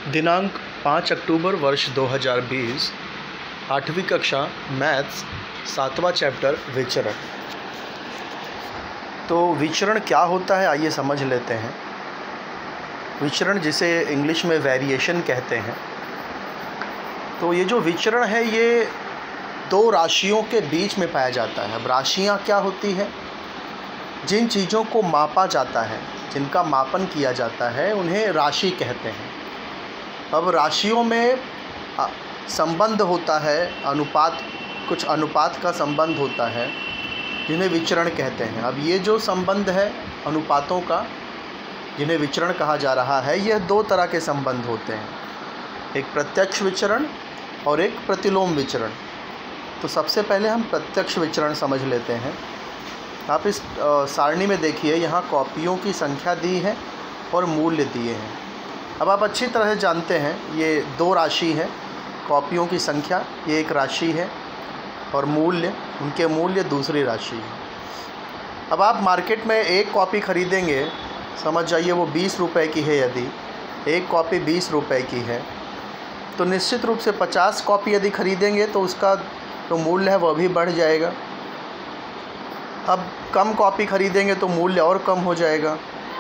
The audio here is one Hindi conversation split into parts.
दिनांक 5 अक्टूबर वर्ष 2020, 8वीं कक्षा मैथ्स 7वां चैप्टर विचरण। तो विचरण क्या होता है आइए समझ लेते हैं। विचरण जिसे इंग्लिश में वेरिएशन कहते हैं। तो ये जो विचरण है ये दो राशियों के बीच में पाया जाता है। अब राशियाँ क्या होती है? जिन चीज़ों को मापा जाता है, जिनका मापन किया जाता है, उन्हें राशि कहते हैं। अब राशियों में संबंध होता है, अनुपात, कुछ अनुपात का संबंध होता है जिन्हें विचरण कहते हैं। अब ये जो संबंध है अनुपातों का, जिन्हें विचरण कहा जा रहा है, यह दो तरह के संबंध होते हैं, एक प्रत्यक्ष विचरण और एक प्रतिलोम विचरण। तो सबसे पहले हम प्रत्यक्ष विचरण समझ लेते हैं। आप इस सारणी में देखिए, यहाँ कॉपियों की संख्या दी है और मूल्य दिए हैं। अब आप अच्छी तरह से जानते हैं ये दो राशि है, कॉपियों की संख्या ये एक राशि है और मूल्य, उनके मूल्य दूसरी राशि है। अब आप मार्केट में एक कॉपी ख़रीदेंगे, समझ जाइए वो 20 रुपए की है। यदि एक कॉपी 20 रुपए की है तो निश्चित रूप से 50 कॉपी यदि ख़रीदेंगे तो उसका जो मूल्य है वह भी बढ़ जाएगा। अब कम कॉपी ख़रीदेंगे तो मूल्य और कम हो जाएगा।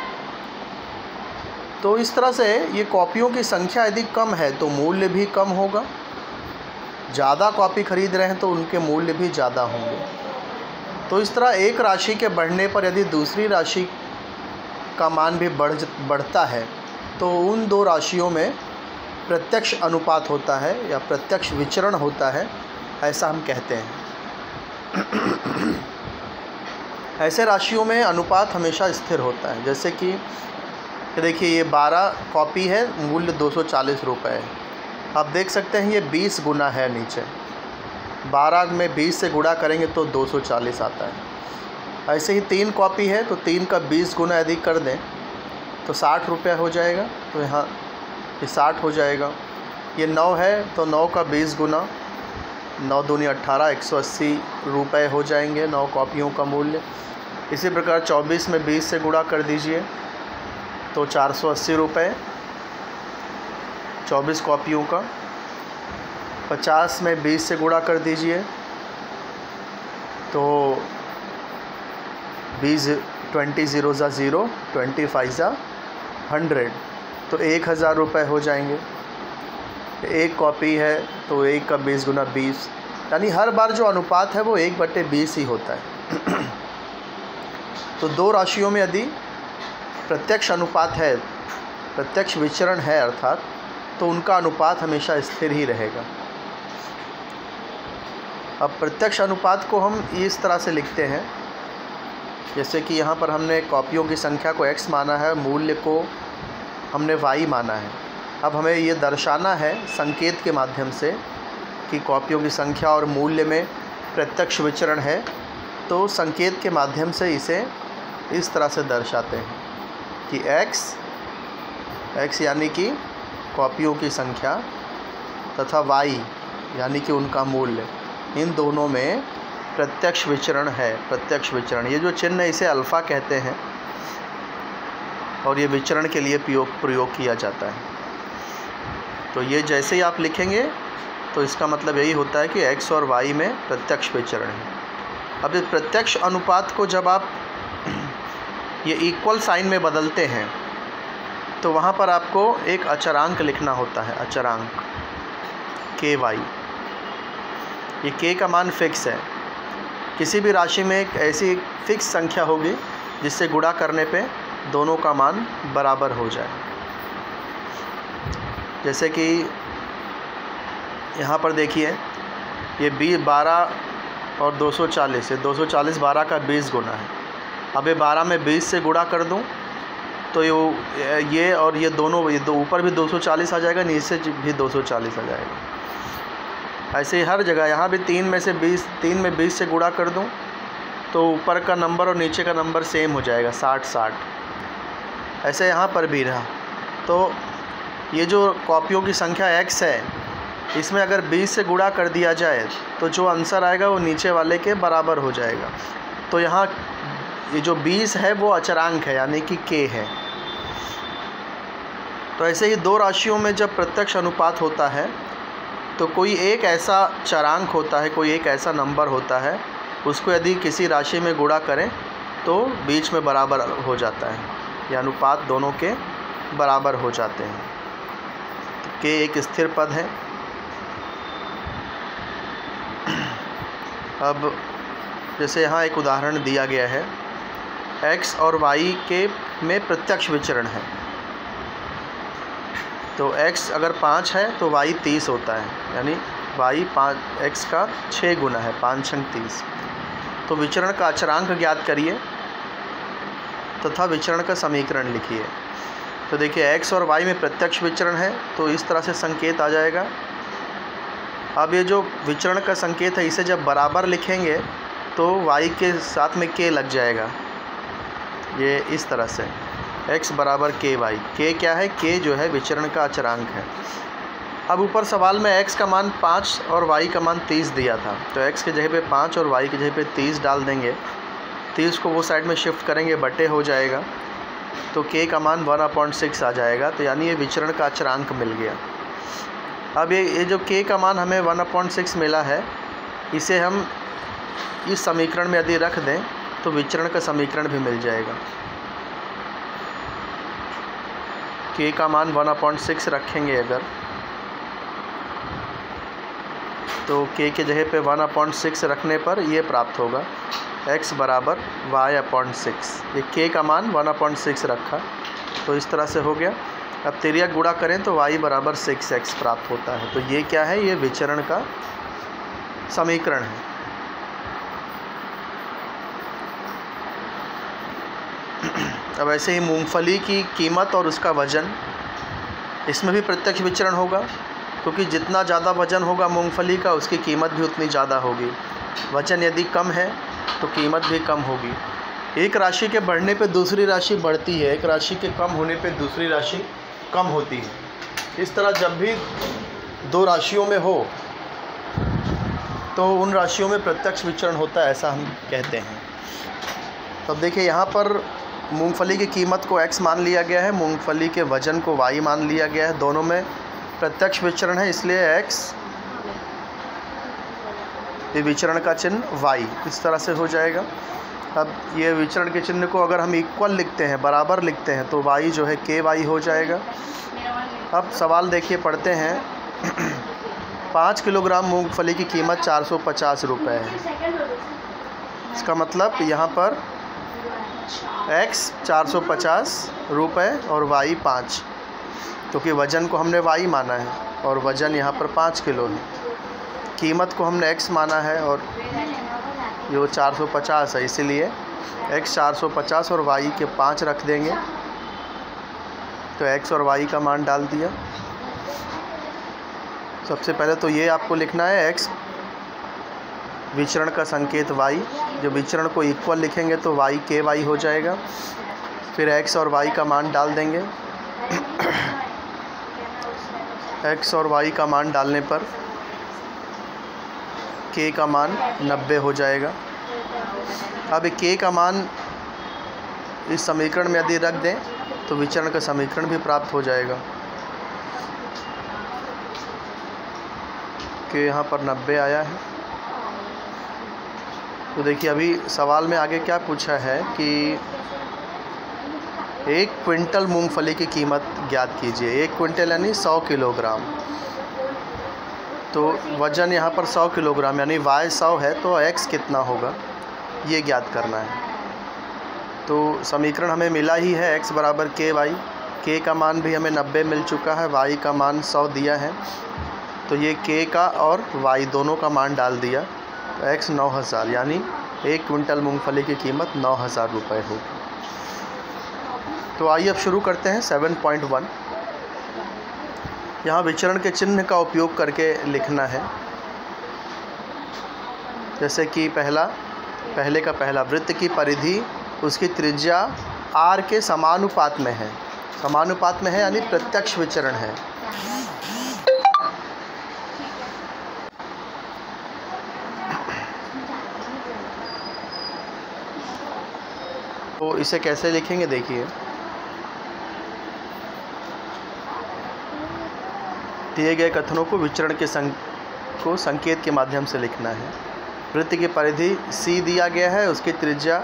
तो इस तरह से ये कॉपियों की संख्या यदि कम है तो मूल्य भी कम होगा। ज़्यादा कॉपी ख़रीद रहे हैं तो उनके मूल्य भी ज़्यादा होंगे। तो इस तरह एक राशि के बढ़ने पर यदि दूसरी राशि का मान भी बढ़ता है तो उन दो राशियों में प्रत्यक्ष अनुपात होता है या प्रत्यक्ष विचरण होता है, ऐसा हम कहते हैं। ऐसे राशियों में अनुपात हमेशा स्थिर होता है। जैसे कि देखिए ये 12 कॉपी है, मूल्य 240 रुपये है। आप देख सकते हैं ये 20 गुना है नीचे, 12 में 20 से गुणा करेंगे तो 240 आता है। ऐसे ही 3 कॉपी है तो 3 का 20 गुना यदि कर दें तो 60 रुपये हो जाएगा। तो यहाँ ये 60 हो जाएगा। ये 9 है तो 9 का 20 गुना, 9 दूनी 18, 180 रुपये हो जाएंगे 9 कॉपियों का मूल्य। इसी प्रकार 24 में 20 से गुणा कर दीजिए तो 480 रुपये 24 कॉपियों का। 50 में 20 से गुणा कर दीजिए तो 20 0 ज़ा 0, 25 ज़ा 100, तो 1000 रुपये हो जाएंगे। एक कॉपी है तो 1 का 20 गुना 20, यानी हर बार जो अनुपात है वो 1/20 ही होता है। तो दो राशियों में यदि प्रत्यक्ष अनुपात है, प्रत्यक्ष विचरण है अर्थात, तो उनका अनुपात हमेशा स्थिर ही रहेगा। अब प्रत्यक्ष अनुपात को हम इस तरह से लिखते हैं, जैसे कि यहाँ पर हमने कॉपियों की संख्या को x माना है, मूल्य को हमने y माना है। अब हमें ये दर्शाना है संकेत के माध्यम से कि कॉपियों की संख्या और मूल्य में प्रत्यक्ष विचरण है, तो संकेत के माध्यम से इसे इस तरह से दर्शाते हैं कि x यानी कि कॉपियों की संख्या तथा y यानी कि उनका मूल्य, इन दोनों में प्रत्यक्ष विचरण है। प्रत्यक्ष विचरण, ये जो चिन्ह है इसे अल्फ़ा कहते हैं और ये विचरण के लिए प्रयोग किया जाता है। तो ये जैसे ही आप लिखेंगे तो इसका मतलब यही होता है कि x और y में प्रत्यक्ष विचरण है। अब इस प्रत्यक्ष अनुपात को जब आप ये इक्वल साइन में बदलते हैं तो वहाँ पर आपको एक अचरांक लिखना होता है, अचरांक ky। ये k का मान फिक्स है। किसी भी राशि में एक ऐसी फिक्स संख्या होगी जिससे गुणा करने पे दोनों का मान बराबर हो जाए। जैसे कि यहाँ पर देखिए ये 12 और 240 है, 240 12 का 20 गुना है। अब ये 12 में 20 से गुणा कर दूँ तो ये और ये दोनों, ये दो ऊपर भी 240 आ जाएगा, नीचे भी 240 आ जाएगा। ऐसे ही हर जगह, यहाँ भी 3 में 20 से गुणा कर दूँ तो ऊपर का नंबर और नीचे का नंबर सेम हो जाएगा, 60। ऐसे यहाँ पर भी रहा। तो ये जो कॉपियों की संख्या x है, इसमें अगर 20 से गुणा कर दिया जाए तो जो आंसर आएगा वो नीचे वाले के बराबर हो जाएगा। तो यहाँ ये जो 20 है वो अचरांक है, यानी कि k है। तो ऐसे ही दो राशियों में जब प्रत्यक्ष अनुपात होता है तो कोई एक ऐसा चरांक होता है, कोई एक ऐसा नंबर होता है, उसको यदि किसी राशि में गुणा करें तो बीच में बराबर हो जाता है, यह अनुपात दोनों के बराबर हो जाते हैं। तो के एक स्थिर पद है। अब जैसे यहाँ एक उदाहरण दिया गया है, x और y के में प्रत्यक्ष विचरण है। तो x अगर 5 है तो y 30 होता है, यानी y 5 x का 6 गुना है, 5 छंग 30। तो विचरण का अचरांक ज्ञात करिए तथा विचरण का समीकरण लिखिए। तो देखिए x और y में प्रत्यक्ष विचरण है तो इस तरह से संकेत आ जाएगा। अब ये जो विचरण का संकेत है इसे जब बराबर लिखेंगे तो y के साथ में k लग जाएगा, ये इस तरह से x बराबर ky। k क्या है? k जो है विचरण का अचरांक है। अब ऊपर सवाल में x का मान 5 और y का मान 30 दिया था, तो x के जगह पे 5 और y की जगह पे 30 डाल देंगे। 30 को वो साइड में शिफ्ट करेंगे, बटे हो जाएगा, तो k का मान 1/6 आ जाएगा। तो यानी ये विचरण का अचरांक मिल गया। अब ये जो k का मान हमें 1/6 मिला है, इसे हम इस समीकरण में यदि रख दें तो विचरण का समीकरण भी मिल जाएगा। k का मान 1/6 रखेंगे अगर, तो k के जगह पे 1/6 रखने पर ये प्राप्त होगा x बराबर y/6। ये k का मान 1/6 रखा तो इस तरह से हो गया। अब तिर्यक गुणा करें तो y बराबर 6x प्राप्त होता है। तो ये क्या है? ये विचरण का समीकरण है। अब ऐसे ही मूंगफली की कीमत और उसका वज़न, इसमें भी प्रत्यक्ष विचरण होगा, क्योंकि जितना ज़्यादा वज़न होगा मूंगफली का उसकी कीमत भी उतनी ज़्यादा होगी। वज़न यदि कम है तो कीमत भी कम होगी। एक राशि के बढ़ने पे दूसरी राशि बढ़ती है, एक राशि के कम होने पे दूसरी राशि कम होती है। इस तरह जब भी दो राशियों में हो तो उन राशियों में प्रत्यक्ष विचरण होता है, ऐसा हम कहते हैं। तो अब देखिए यहाँ पर मूंगफली की कीमत को x मान लिया गया है, मूंगफली के वज़न को y मान लिया गया है। दोनों में प्रत्यक्ष विचरण है, इसलिए x, ये विचरण का चिन्ह y इस तरह से हो जाएगा। अब ये विचरण के चिन्ह को अगर हम इक्वल लिखते हैं, बराबर लिखते हैं, तो y जो है ky हो जाएगा। अब सवाल देखिए, पढ़ते हैं 5 किलोग्राम मूंगफली की कीमत 450 रुपये है। इसका मतलब यहाँ पर x 450 रुपये और y 5, क्योंकि वज़न को हमने y माना है और वज़न यहाँ पर 5 किलो है। कीमत को हमने x माना है और ये 450 है, इसीलिए x 450 और y के 5 रख देंगे। तो x और y का मान डाल दिया। सबसे पहले तो ये आपको लिखना है x विचरण का संकेत y, जब विचरण को इक्वल लिखेंगे तो y ky हो जाएगा। फिर x और y का मान डाल देंगे। x और y का मान डालने पर k का मान 90 हो जाएगा। अब k का मान इस समीकरण में यदि रख दें तो विचरण का समीकरण भी प्राप्त हो जाएगा कि यहाँ पर 90 आया है। तो देखिए अभी सवाल में आगे क्या पूछा है कि 1 क्विंटल मूंगफली की कीमत ज्ञात कीजिए। 1 क्विंटल यानी 100 किलोग्राम। तो वज़न यहाँ पर 100 किलोग्राम यानी y 100 है, तो x कितना होगा ये ज्ञात करना है। तो समीकरण हमें मिला ही है, x बराबर ky। k का मान भी हमें 90 मिल चुका है, y का मान 100 दिया है, तो ये k का और y दोनों का मान डाल दिया। तो x 9000 यानी 1 क्विंटल मूंगफली की कीमत 9000 रुपये होगी। तो आइए अब शुरू करते हैं 7.1। यहाँ विचरण के चिन्ह का उपयोग करके लिखना है। जैसे कि पहले का पहला, वृत्त की परिधि उसकी त्रिज्या r के समानुपात में है। समानुपात में है यानी प्रत्यक्ष विचरण है। तो इसे कैसे लिखेंगे देखिए। दिए गए कथनों को विचरण के संकेत के माध्यम से लिखना है। वृत्त की परिधि C दिया गया है, उसकी त्रिज्या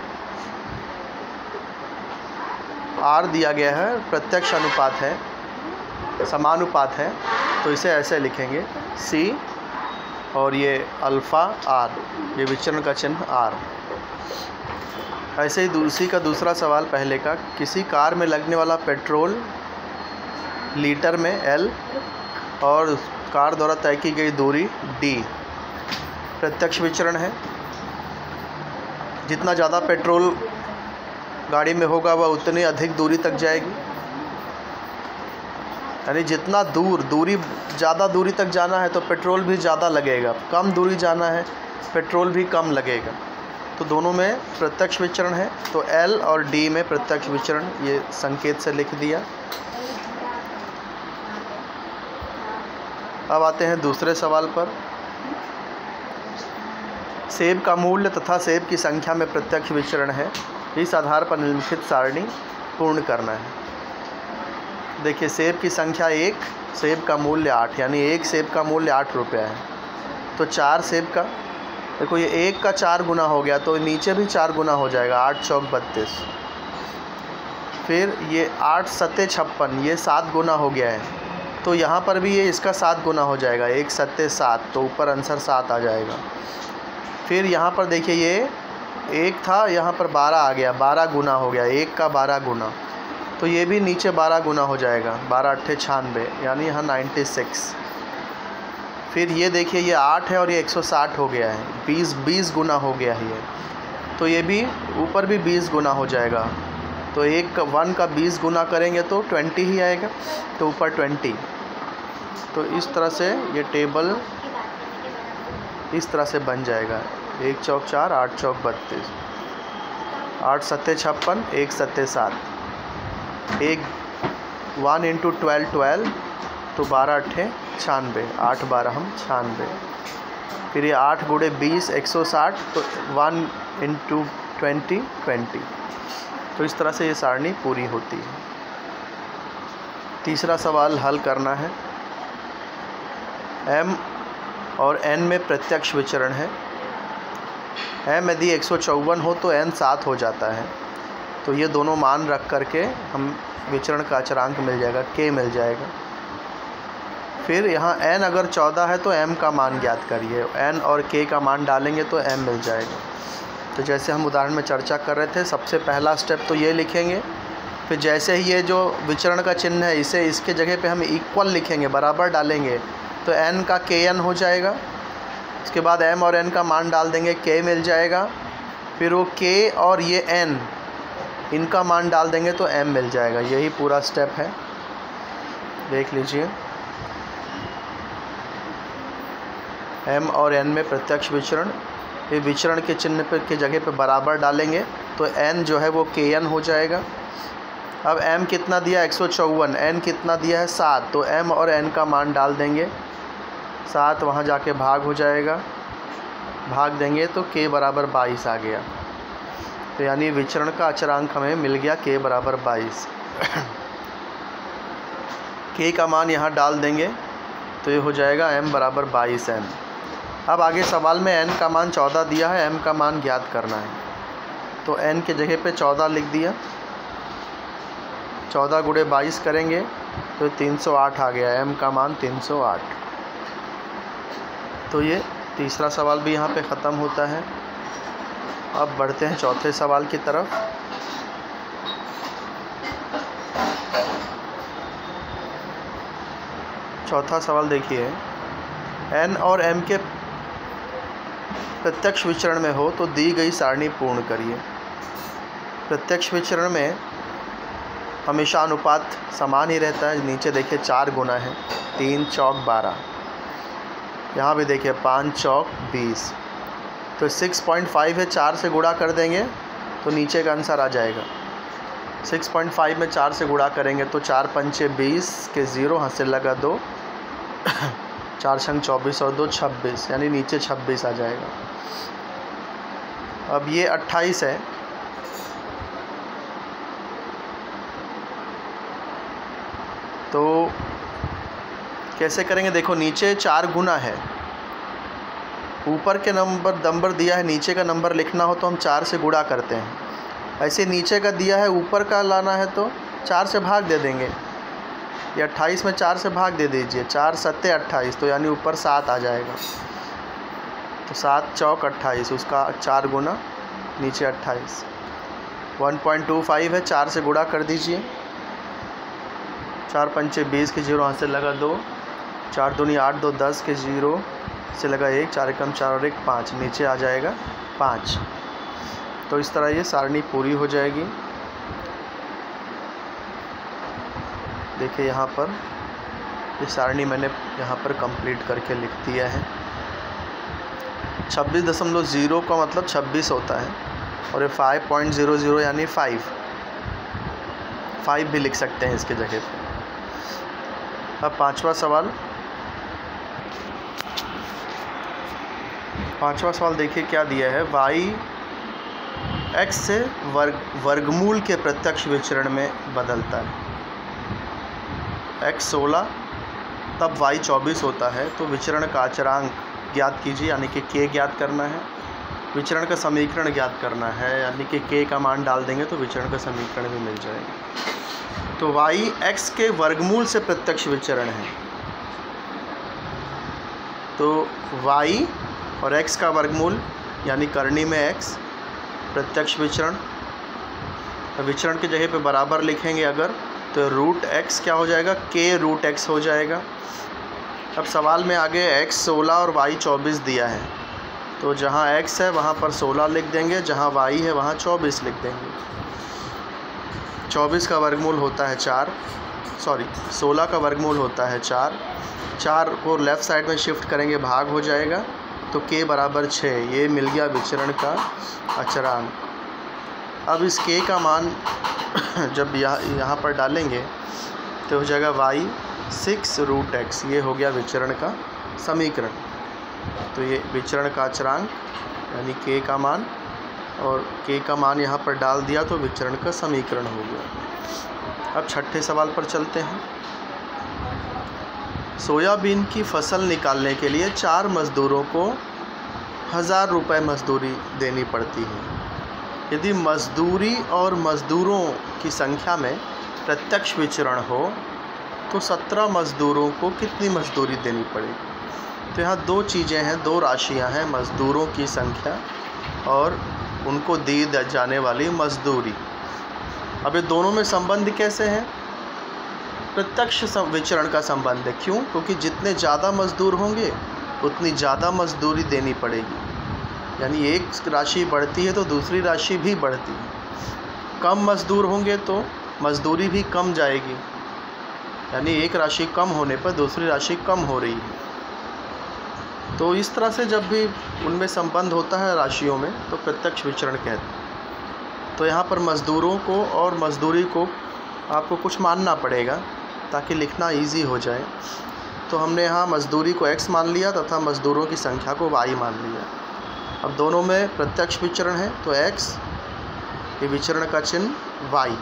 R दिया गया है, प्रत्यक्ष अनुपात है, समानुपात है, तो इसे ऐसे लिखेंगे C और ये अल्फ़ा R, ये विचरण का चिन्ह R। ऐसे ही दूसरी का दूसरा सवाल पहले का, किसी कार में लगने वाला पेट्रोल लीटर में L और कार द्वारा तय की गई दूरी D प्रत्यक्ष विचरण है। जितना ज़्यादा पेट्रोल गाड़ी में होगा वह उतनी अधिक दूरी तक जाएगी, यानी जितना दूरी ज़्यादा दूरी तक जाना है तो पेट्रोल भी ज़्यादा लगेगा, कम दूरी जाना है पेट्रोल भी कम लगेगा। तो दोनों में प्रत्यक्ष विचरण है, तो L और D में प्रत्यक्ष विचरण ये संकेत से लिख दिया। अब आते हैं दूसरे सवाल पर। सेब का मूल्य तथा सेब की संख्या में प्रत्यक्ष विचरण है, इस आधार पर निम्नलिखित सारणी पूर्ण करना है। देखिए, सेब की संख्या 1, सेब का मूल्य 8, यानी एक सेब का मूल्य 8 रुपया है। तो 4 सेब का, देखो ये 1 का 4 गुना हो गया तो नीचे भी 4 गुना हो जाएगा, 8 चौक 32। फिर ये 8 सत्ते 56, ये 7 गुना हो गया है, तो यहाँ पर भी ये इसका 7 गुना हो जाएगा, 1 सत्ते 7, तो ऊपर आंसर 7 आ जाएगा। फिर यहाँ पर देखिए ये 1 था, यहाँ पर 12 आ गया, 12 गुना हो गया, 1 का 12 गुना, तो ये भी नीचे 12 गुना हो जाएगा, 12 अट्ठे 96, यानी यहाँ 96। फिर ये देखिए ये 8 है और ये 160 हो गया है, 20 गुना हो गया है ये, तो ये भी ऊपर भी 20 गुना हो जाएगा। तो 1 का 20 गुना करेंगे तो 20 ही आएगा, तो ऊपर 20। तो इस तरह से ये टेबल इस तरह से बन जाएगा, 1 चौक 4, 8 चौक 32, 8 सत्ते 56, 1 सत्ते 7, 1 इंटू 12, तो 12 अट्ठे 96, 8 12 हम 96। फिर ये 8 गुणे 20 160, तो 1 इंटू 20 20। तो इस तरह से ये सारणी पूरी होती है। तीसरा सवाल हल करना है। M और N में प्रत्यक्ष विचरण है। M यदि 154 हो तो N 7 हो जाता है, तो ये दोनों मान रख करके हम विचरण का अचरांक मिल जाएगा, K मिल जाएगा। फिर यहाँ N अगर 14 है तो M का मान ज्ञात करिए, N और K का मान डालेंगे तो M मिल जाएगा। तो जैसे हम उदाहरण में चर्चा कर रहे थे, सबसे पहला स्टेप तो ये लिखेंगे, फिर जैसे ही ये जो विचरण का चिन्ह है इसे इसके जगह पे हम इक्वल लिखेंगे, बराबर डालेंगे, तो N का KN हो जाएगा। उसके बाद M और N का मान डाल देंगे, K मिल जाएगा। फिर वो K और ये N इनका मान डाल देंगे तो M मिल जाएगा। यही पूरा स्टेप है, देख लीजिए। M और N में प्रत्यक्ष विचरण, ये विचरण के चिन्ह पे के जगह पे बराबर डालेंगे तो N जो है वो KN हो जाएगा। अब M कितना दिया 154, N कितना दिया है 7, तो M और N का मान डाल देंगे, 7 वहाँ जाके भाग हो जाएगा, भाग देंगे तो K बराबर 22 आ गया। तो यानी विचरण का अचरांक हमें मिल गया K बराबर 22। K का मान यहाँ डाल देंगे तो ये हो जाएगा M बराबर 22N। अब आगे सवाल में N का मान 14 दिया है, M का मान ज्ञात करना है, तो N के जगह पे 14 लिख दिया, 14 गुणे 22 करेंगे तो 308 आ गया, M का मान 308। तो ये तीसरा सवाल भी यहाँ पे ख़त्म होता है। अब बढ़ते हैं चौथे सवाल की तरफ। चौथा सवाल देखिए, N और M के प्रत्यक्ष विचरण में हो तो दी गई सारणी पूर्ण करिए। प्रत्यक्ष विचरण में हमेशा अनुपात समान ही रहता है। नीचे देखिए 4 गुना है, 3 चौक 12, यहाँ भी देखिए 5 चौक 20, तो 6.5 है, 4 से गुणा कर देंगे तो नीचे का आंसर आ जाएगा। 6.5 में 4 से गुणा करेंगे तो 4 पंचे 20 के 0, हाथ से लगा 2, 4 छंग 24 और 2 26, यानी नीचे 26 आ जाएगा। अब ये 28 है, तो कैसे करेंगे, देखो नीचे 4 गुना है, ऊपर के नंबर दिया है, नीचे का नंबर लिखना हो तो हम 4 से गुणा करते हैं। ऐसे नीचे का दिया है, ऊपर का लाना है तो 4 से भाग दे देंगे। ये 28 में 4 से भाग दे दीजिए, 4 सत्ते 28, तो यानी ऊपर 7 आ जाएगा। तो 7 चौक 28, उसका 4 गुना, नीचे 28। 1.25 है, 4 से गुणा कर दीजिए। 4 पंचे 20 के 0 हाथ से लगा 2, 4 दूनी 8, 2 10 के 0 से लगा 1, 4 एकम 4 और 1 5, नीचे आ जाएगा 5। तो इस तरह ये सारणी पूरी हो जाएगी। देखिए यहाँ पर ये सारणी मैंने यहाँ पर कंप्लीट करके लिख दिया है। 26.0 का मतलब 26 होता है, और ये 5.00 यानी 5 भी लिख सकते हैं इसके जगह पे। अब पांचवा सवाल देखिए क्या दिया है। y x से वर्गमूल के प्रत्यक्ष विचरण में बदलता है। x 16 तब y 24 होता है, तो विचरण का अचरांक ज्ञात कीजिए, यानी कि k ज्ञात करना है। विचरण का समीकरण ज्ञात करना है, यानी कि k का मान डाल देंगे तो विचरण का समीकरण भी मिल जाएगा। तो y x के वर्गमूल से प्रत्यक्ष विचरण है, तो y और x का वर्गमूल यानी करनी में x, प्रत्यक्ष विचरण। विचरण की जगह पे बराबर लिखेंगे अगर, तो रूट x क्या हो जाएगा, k रूट x हो जाएगा। अब सवाल में आगे x 16 और y 24 दिया है, तो जहाँ x है वहाँ पर 16 लिख देंगे, जहाँ y है वहाँ 24 लिख देंगे। 24 का वर्गमूल होता है 16 का वर्गमूल होता है 4 को लेफ़्ट साइड में शिफ्ट करेंगे, भाग हो जाएगा, तो k बराबर 6। ये मिल गया विचरण का अचरांक। अब इस k का मान जब यहाँ पर डालेंगे तो हो जाएगा y 6 रूट x। ये हो गया विचरण का समीकरण। तो ये विचरण का अचरांक यानी k का मान, और k का मान यहाँ पर डाल दिया तो विचरण का समीकरण हो गया। अब छठे सवाल पर चलते हैं। सोयाबीन की फसल निकालने के लिए 4 मज़दूरों को 1000 रुपये मजदूरी देनी पड़ती है। यदि मजदूरी और मज़दूरों की संख्या में प्रत्यक्ष विचरण हो तो 17 मज़दूरों को कितनी मजदूरी देनी पड़ेगी। तो यहाँ 2 चीज़ें हैं, 2 राशियाँ हैं, मज़दूरों की संख्या और उनको दी जाने वाली मजदूरी। अब ये दोनों में संबंध कैसे है, प्रत्यक्ष विचरण का संबंध है। क्यों? क्योंकि जितने ज़्यादा मज़दूर होंगे उतनी ज़्यादा मजदूरी देनी पड़ेगी, यानी एक राशि बढ़ती है तो दूसरी राशि भी बढ़ती है। कम मज़दूर होंगे तो मजदूरी भी कम जाएगी, यानी एक राशि कम होने पर दूसरी राशि कम हो रही है। तो इस तरह से जब भी उनमें संबंध होता है राशियों में तो प्रत्यक्ष विचरण कहते हैं। तो यहाँ पर मज़दूरों को और मजदूरी को आपको कुछ मानना पड़ेगा ताकि लिखना इजी हो जाए। तो हमने यहाँ मजदूरी को x मान लिया तथा मज़दूरों की संख्या को y मान लिया। अब दोनों में प्रत्यक्ष विचरण है तो x, ये विचरण का चिन्ह y।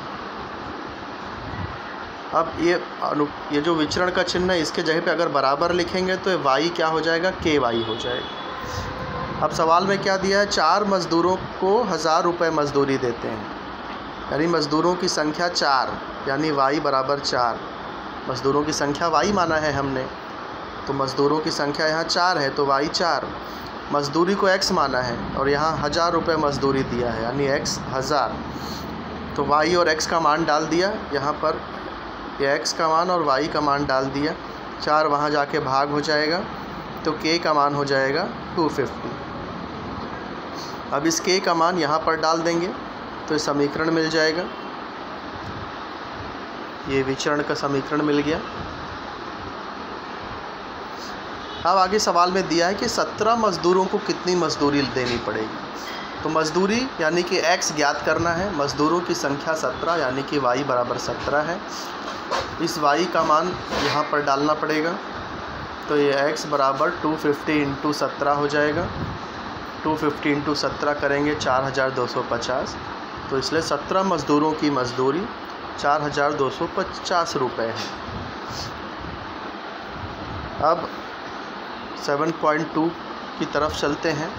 अब ये जो विचरण का चिन्ह है इसके जगह पे अगर बराबर लिखेंगे तो y क्या हो जाएगा, ky हो जाएगा। अब सवाल में क्या दिया है, 4 मज़दूरों को 1000 रुपये मजदूरी देते हैं, यानी मज़दूरों की संख्या 4, यानी y बराबर 4। मज़दूरों की संख्या y माना है हमने, तो मज़दूरों की संख्या यहाँ 4 है तो y 4। मज़दूरी को x माना है और यहाँ 1000 रुपये मजदूरी दिया है, यानी x 1000। तो y और x का मान डाल दिया यहाँ पर, ये x का मान और y का मान डाल दिया। 4 वहाँ जाके भाग हो जाएगा तो k का मान हो जाएगा 250। अब इस k का मान यहाँ पर डाल देंगे तो ये समीकरण मिल जाएगा। ये विचरण का समीकरण मिल गया। अब आगे सवाल में दिया है कि 17 मज़दूरों को कितनी मजदूरी देनी पड़ेगी। तो मजदूरी यानी कि x ज्ञात करना है, मज़दूरों की संख्या 17 यानी कि y बराबर 17 है। इस y का मान यहाँ पर डालना पड़ेगा, तो ये x बराबर 250 इंटू 17 हो जाएगा। 250 इंटू 17 करेंगे 4250, तो इसलिए 17 मज़दूरों की मजदूरी 4250 रुपये है। अब 7.2 की तरफ चलते हैं।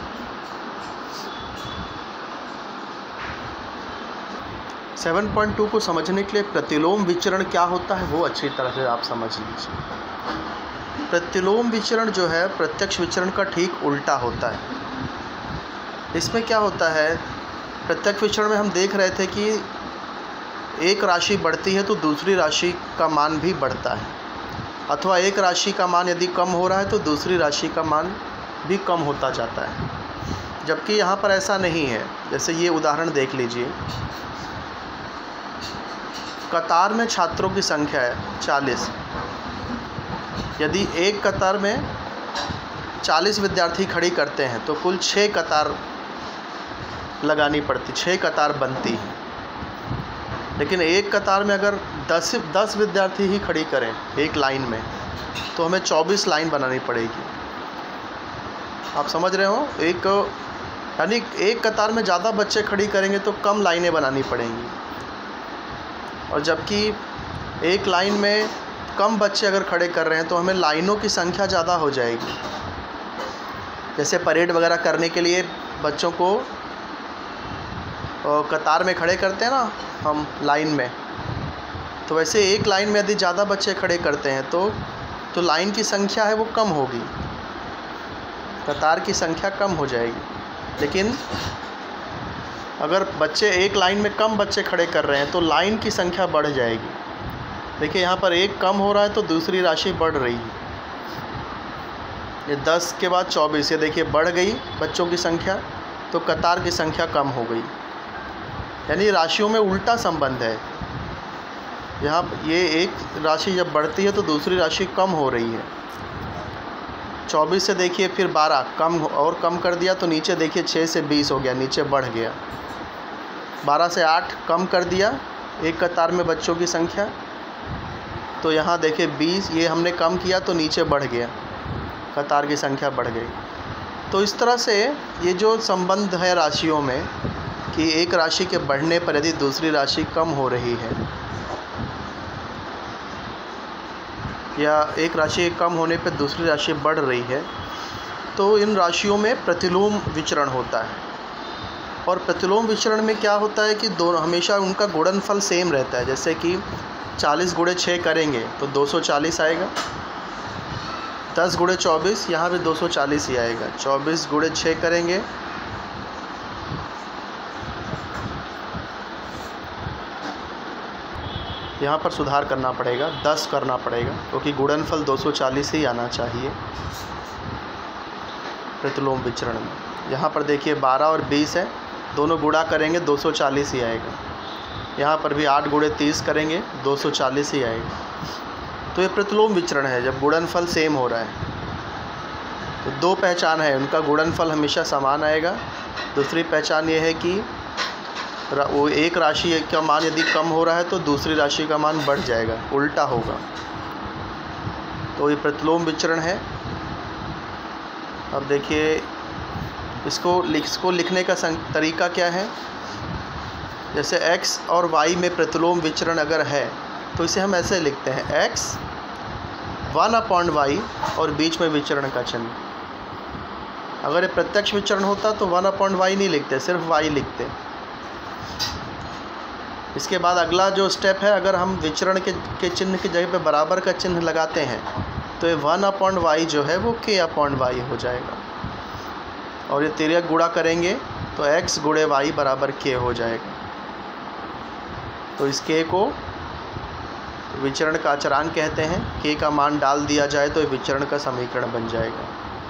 7.2 को समझने के लिए प्रतिलोम विचरण क्या होता है वो अच्छी तरह से आप समझ लीजिए। प्रतिलोम विचरण जो है प्रत्यक्ष विचरण का ठीक उल्टा होता है। इसमें क्या होता है, प्रत्यक्ष विचरण में हम देख रहे थे कि एक राशि बढ़ती है तो दूसरी राशि का मान भी बढ़ता है, अथवा एक राशि का मान यदि कम हो रहा है तो दूसरी राशि का मान भी कम होता जाता है। जबकि यहाँ पर ऐसा नहीं है। जैसे ये उदाहरण देख लीजिए, कतार में छात्रों की संख्या है 40। यदि एक कतार में 40 विद्यार्थी खड़ी करते हैं तो कुल 6 कतार लगानी पड़ती, 6 कतार बनती है। लेकिन एक कतार में अगर 10 विद्यार्थी ही खड़ी करें एक लाइन में तो हमें 24 लाइन बनानी पड़ेगी। आप समझ रहे हो, यानी एक कतार में ज़्यादा बच्चे खड़ी करेंगे तो कम लाइनें बनानी पड़ेंगी, और जबकि एक लाइन में कम बच्चे अगर खड़े कर रहे हैं तो हमें लाइनों की संख्या ज़्यादा हो जाएगी। जैसे परेड वगैरह करने के लिए बच्चों को कतार में खड़े करते हैं ना हम लाइन में, तो वैसे एक लाइन में यदि ज़्यादा बच्चे खड़े करते हैं तो लाइन की संख्या है वो कम होगी, कतार की संख्या कम हो जाएगी। लेकिन अगर बच्चे एक लाइन में कम बच्चे खड़े कर रहे हैं तो लाइन की संख्या बढ़ जाएगी। देखिए यहाँ पर एक कम हो रहा है तो दूसरी राशि बढ़ रही है। ये 10 के बाद 24, ये देखिए बढ़ गई बच्चों की संख्या, तो कतार की संख्या कम हो गई। यानी राशियों में उल्टा संबंध है। यहाँ ये एक राशि जब बढ़ती है तो दूसरी राशि कम हो रही है। 24 से देखिए फिर 12 कम कर दिया तो नीचे देखिए 6 से 20 हो गया, नीचे बढ़ गया। 12 से 8 कम कर दिया एक कतार में बच्चों की संख्या, तो यहाँ देखिए 20, ये हमने कम किया तो नीचे बढ़ गया, कतार की संख्या बढ़ गई। तो इस तरह से ये जो संबंध है राशियों में कि एक राशि के बढ़ने पर यदि दूसरी राशि कम हो रही है या एक राशि कम होने पर दूसरी राशि बढ़ रही है, तो इन राशियों में प्रतिलोम विचरण होता है। और प्रतिलोम विचरण में क्या होता है कि दोनों हमेशा उनका गुणनफल सेम रहता है। जैसे कि 40 गुणे 6 करेंगे तो 240 आएगा, 10 गुणे 24 यहाँ भी 240 ही आएगा, 24 गुणे 6 करेंगे यहाँ पर सुधार करना पड़ेगा, 10 करना पड़ेगा, क्योंकि गुणनफल 240 ही आना चाहिए प्रतिलोम विचरण में। यहाँ पर देखिए 12 और 20 है, दोनों गुणा करेंगे 240 ही आएगा। यहाँ पर भी 8 गुणे 30 करेंगे 240 ही आएगा। तो ये प्रतिलोम विचरण है जब गुणनफल सेम हो रहा है। तो दो पहचान है, उनका गुणनफल हमेशा समान आएगा। दूसरी पहचान ये है कि वो एक राशि का मान यदि कम हो रहा है तो दूसरी राशि का मान बढ़ जाएगा, उल्टा होगा। तो ये प्रतिलोम विचरण है। अब देखिए इसको लिखने का तरीका क्या है। जैसे x और y में प्रतिलोम विचरण अगर है तो इसे हम ऐसे लिखते हैं, x 1/y और बीच में विचरण का चिन्ह। अगर ये प्रत्यक्ष विचरण होता तो 1/y नहीं लिखते, सिर्फ y लिखते। इसके बाद अगला जो स्टेप है, अगर हम विचरण के चिन्ह की जगह पे बराबर का चिन्ह लगाते हैं तो ये 1/y जो है वो k/y हो जाएगा। और ये तिर्यक गुणा करेंगे तो x गुणे y बराबर k हो जाएगा। तो इस k को विचरण का अचरांक कहते हैं। k का मान डाल दिया जाए तो ये विचरण का समीकरण बन जाएगा।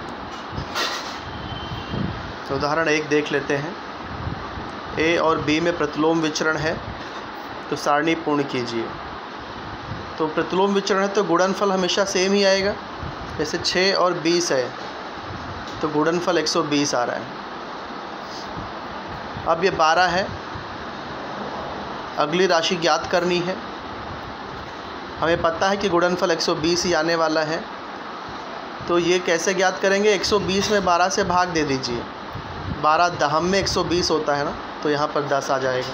तो उदाहरण 1 देख लेते हैं। a और b में प्रतिलोम विचरण है तो सारणी पूर्ण कीजिए। तो प्रतिलोम विचरण है तो गुणनफल हमेशा सेम ही आएगा। जैसे 6 और 20 है तो गुणनफल 120 आ रहा है। अब ये 12 है, अगली राशि ज्ञात करनी है। हमें पता है कि गुणनफल 120 ही आने वाला है, तो ये कैसे ज्ञात करेंगे। 120 में 12 से भाग दे दीजिए, 12 दहम में 120 होता है ना, तो यहाँ पर 10 आ जाएगा।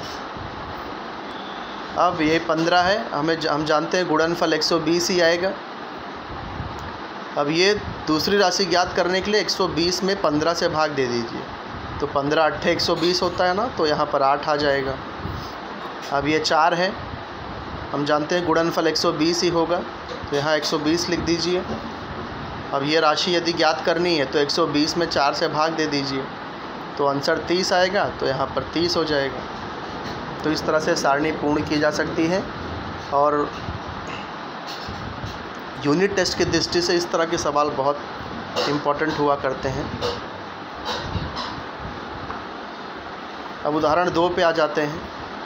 अब ये 15 है, हम जानते हैं गुणनफल 120 ही आएगा। अब ये दूसरी राशि ज्ञात करने के लिए 120 में 15 से भाग दे दीजिए, तो 15 अट्ठे 120 होता है ना, तो यहाँ पर 8 आ जाएगा। अब ये 4 है, हम जानते हैं गुणनफल 120 ही होगा, तो यहाँ 120 लिख दीजिए। अब ये राशि यदि ज्ञात करनी है तो 120 में 4 से भाग दे दीजिए, तो आंसर 30 आएगा, तो यहाँ पर 30 हो जाएगा। तो इस तरह से सारणी पूर्ण की जा सकती है, और यूनिट टेस्ट की दृष्टि से इस तरह के सवाल बहुत इम्पोर्टेंट हुआ करते हैं। अब उदाहरण 2 पे आ जाते हैं।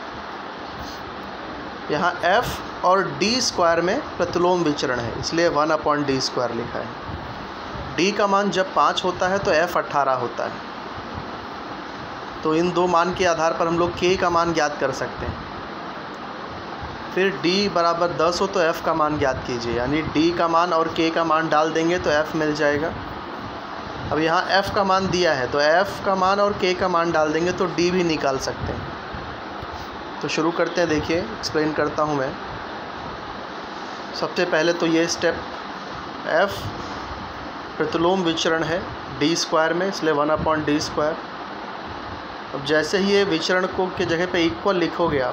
यहाँ f और d स्क्वायर में प्रतिलोम विचरण है, इसलिए 1/d स्क्वायर लिखा है। d का मान जब 5 होता है तो f 18 होता है। तो इन दो मान के आधार पर हम लोग k का मान ज्ञात कर सकते हैं। फिर d बराबर 10 हो तो f का मान ज्ञात कीजिए, यानी d का मान और k का मान डाल देंगे तो f मिल जाएगा। अब यहाँ f का मान दिया है, तो f का मान और k का मान डाल देंगे तो d भी निकाल सकते हैं। तो शुरू करते हैं, देखिए एक्सप्लेन करता हूँ मैं। सबसे पहले तो ये स्टेप f प्रतिलोम विचरण है d स्क्वायर में, इसलिए 1/d स्क्वायर। अब जैसे ही ये विचरण को के जगह पे इक्वल लिखोगे आप,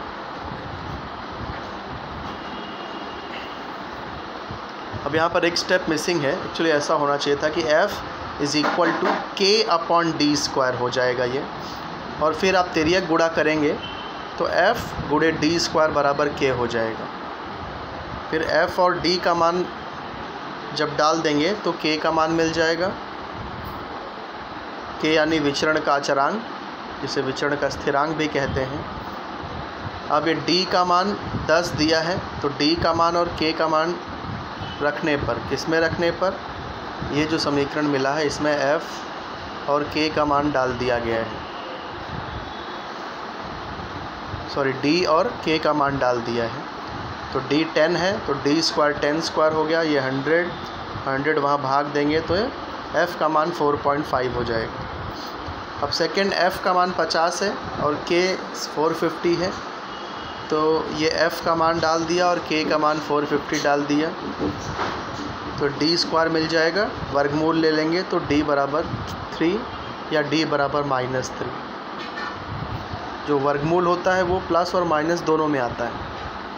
अब यहाँ पर एक स्टेप मिसिंग है। एक्चुअली ऐसा होना चाहिए था कि f = k/d स्क्वायर हो जाएगा ये, और फिर आप तिर्यक गुणा करेंगे तो f × d स्क्वायर बराबर k हो जाएगा। फिर f और d का मान जब डाल देंगे तो k का मान मिल जाएगा। k यानी विचरण का अचरांक, जिसे विचरण का स्थिरांक भी कहते हैं। अब ये d का मान 10 दिया है, तो d का मान और k का मान रखने पर, किस में रखने पर, ये जो समीकरण मिला है इसमें f और k का मान डाल दिया गया है। सॉरी, d और k का मान डाल दिया है। तो d 10 है, तो d स्क्वायर 10 स्क्वायर हो गया। ये 100 वहाँ भाग देंगे तो f का मान 4.5 हो जाएगा। अब सेकंड f का मान 50 है और k 450 है, तो ये f का मान डाल दिया और k का मान 450 डाल दिया, तो d स्क्वायर मिल जाएगा। वर्गमूल ले लेंगे तो d बराबर 3 या d बराबर -3। जो वर्गमूल होता है वो प्लस और माइनस दोनों में आता है।